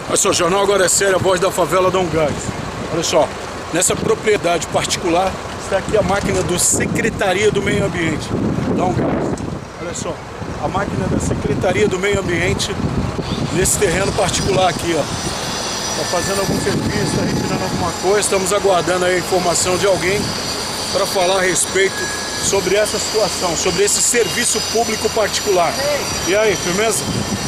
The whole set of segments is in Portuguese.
Olha só, o Jornal Agora é Sério, a voz da favela Dom Gás. Olha só, nessa propriedade particular está aqui a máquina do Secretaria do Meio Ambiente, Dom Gás. Olha só, a máquina da Secretaria do Meio Ambiente nesse terreno particular aqui, ó. Está fazendo algum serviço, está retirando alguma coisa, estamos aguardando a informação de alguém para falar a respeito sobre essa situação, sobre esse serviço público particular. E aí, firmeza?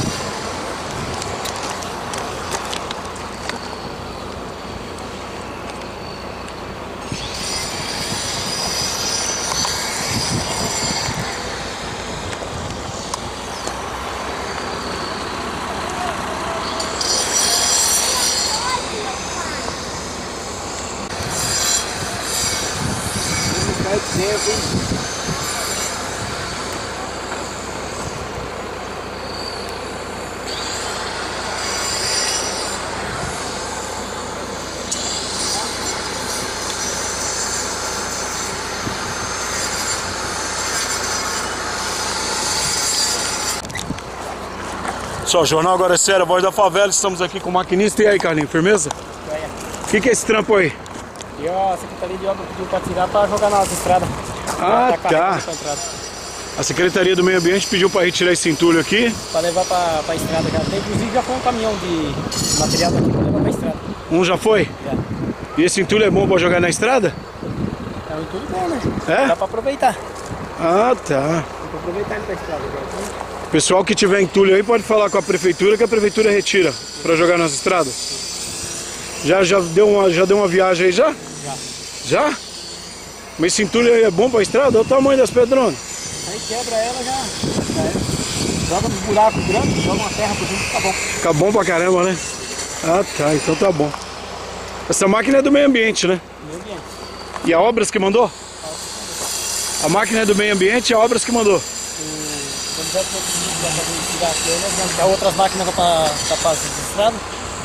Só, Jornal Agora é Sério, a voz da favela, estamos aqui com o maquinista. E aí, Carlinhos, firmeza? O que é esse trampo aí? E a Secretaria de Obras pediu para tirar para jogar nas estradas. Ah, tá. A Secretaria do Meio Ambiente pediu para retirar esse entulho aqui. Para levar para a estrada. Inclusive já foi um caminhão de material daqui para levar para a estrada. Um já foi? Já. E esse entulho é bom para jogar na estrada? É um entulho bom, né? É? Dá para aproveitar. Ah, tá. Dá para aproveitar ele da estrada. O pessoal que tiver entulho aí pode falar com a prefeitura que a prefeitura retira para jogar nas estradas. Já deu uma viagem aí já? Já? Mas esse entulho aí é bom para a estrada? Olha o tamanho das pedronas. Aí quebra ela já joga nos buracos grandes, joga uma terra por dentro, fica bom. Fica bom pra caramba, né? Ah, tá, então tá bom. Essa máquina é do meio ambiente, né? Meio ambiente. E a Obras que mandou? A máquina é do meio ambiente e a Obras que mandou? Quando já tem tirar as tem outras máquinas para tapar as estradas.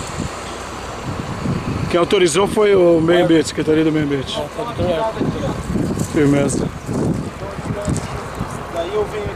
Quem autorizou foi o meio ambiente, Secretaria do Meio Ambiente. É, foi o doutor. Firmeza. Daí eu venho